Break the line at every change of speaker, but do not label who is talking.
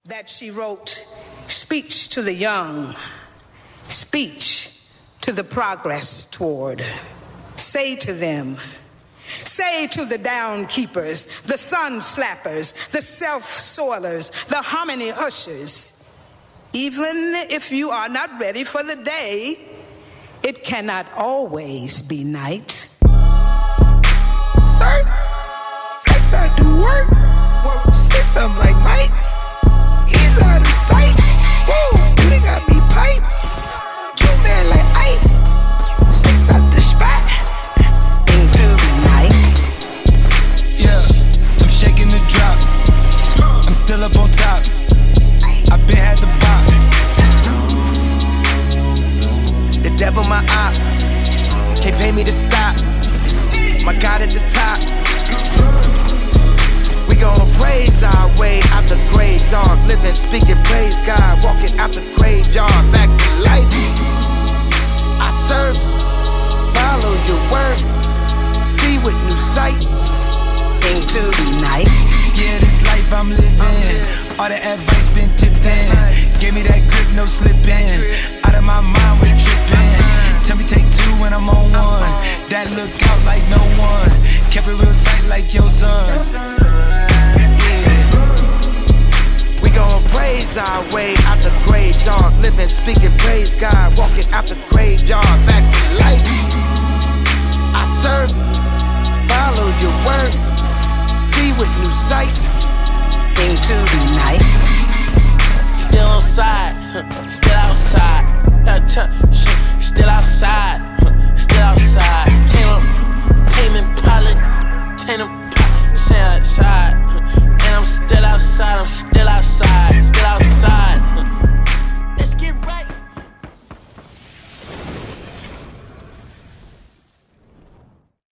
that she wrote speech to the young, speech to the progress toward. Say to them, say to the down keepers, the sun slappers, the self-soilers, the harmony ushers, even if you are not ready for the day, it cannot always be night.
Sir, flex I do work 6 up like Mike. He's out of sight. Whoa, you done got me pipe. You man like Ike. 6 out the spot.
Into the night.
Yeah, I'm shaking the drop. I'm still up on top. I been had the pop. The devil my op. Can't pay me to stop. My God at the top. We gon' praise our way out the grave, dog. Living, speaking, praise God. Walking out the graveyard, back to life. I serve, follow your word. See with new sight.
Into the night.
Yeah, this life I'm living. All the advice been tipped in. Give me that grip, no slipping. Out of my mind, we tripping. Tell me take 2 when I'm on 1. That look out like no one. Kept it real tight like your son. We gon' praise our way out the grave, dog. Living, speaking, praise God. Walking out the graveyard, back to life. I serve, follow your word. See with new sight.
Into the